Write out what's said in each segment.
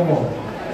Come on.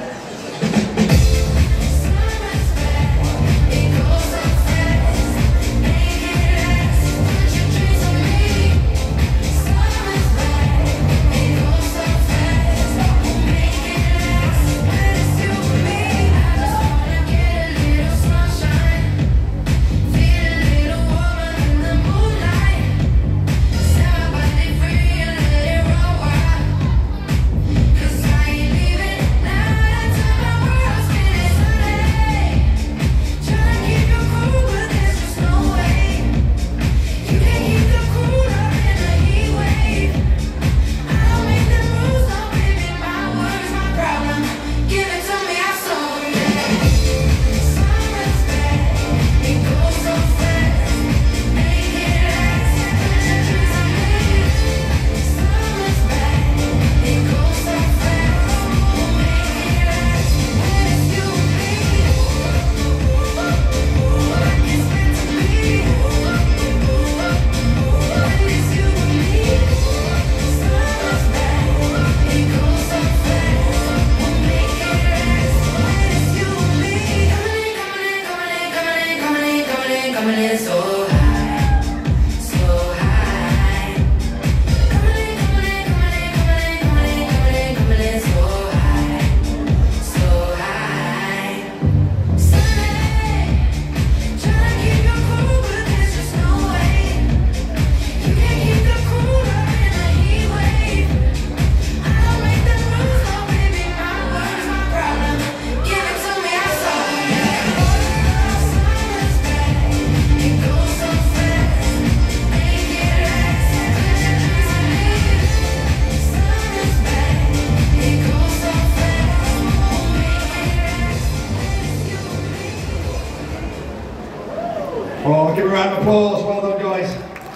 Oh, give a round of applause. Well done, guys.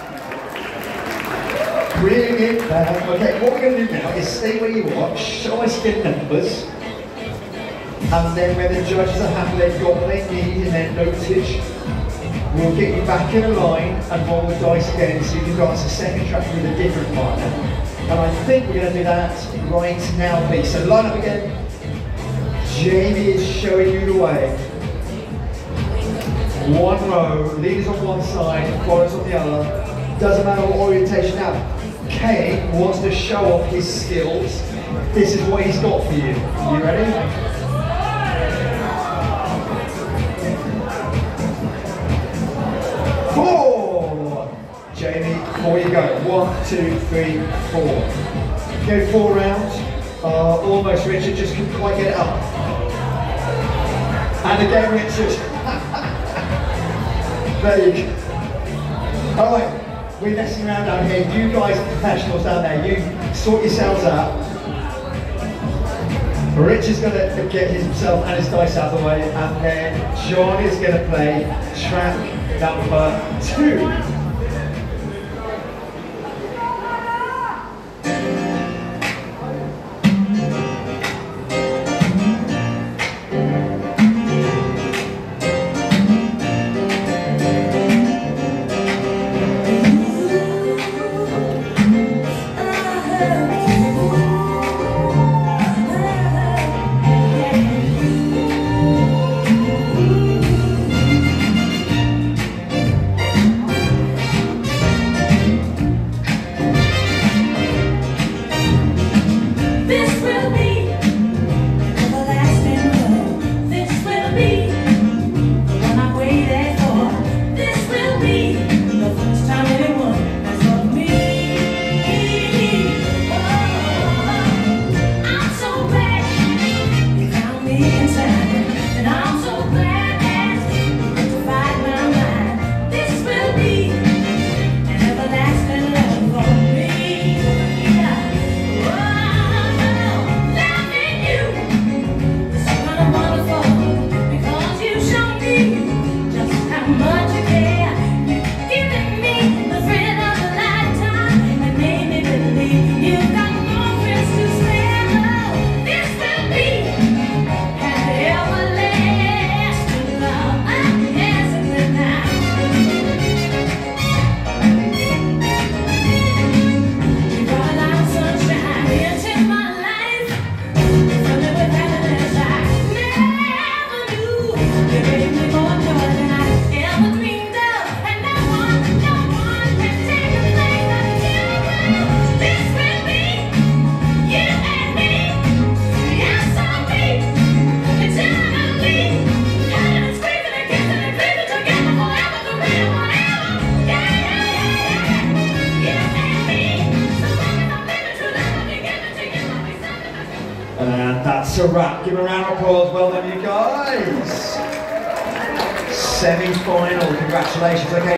Bring it back. Okay, what we're going to do now is stay where you are, show us your numbers, and then when the judges are happy they've got what they need in their notage, we'll get you back in a line and roll the dice again so you can dance a second track with a different partner. And I think we're going to do that right now, please. So line up again. Jamie is showing you the way. One row, leaders on one side, followers on the other. Doesn't matter what orientation. Now, Kane wants to show off his skills. This is what he's got for you. You ready? Four. Jamie, before you go. 1, 2, 3, 4. Go 4 rounds. Almost, Richard, just couldn't quite get it up. And again, Richard. There you go. Alright, we're messing around down here. You guys are professionals down there. You sort yourselves out. Rich is going to get himself and his dice out of the way, and then John is going to play track number 2. And that's a wrap. Give a round of applause. Well done, you guys. Semi-final. Congratulations. Okay.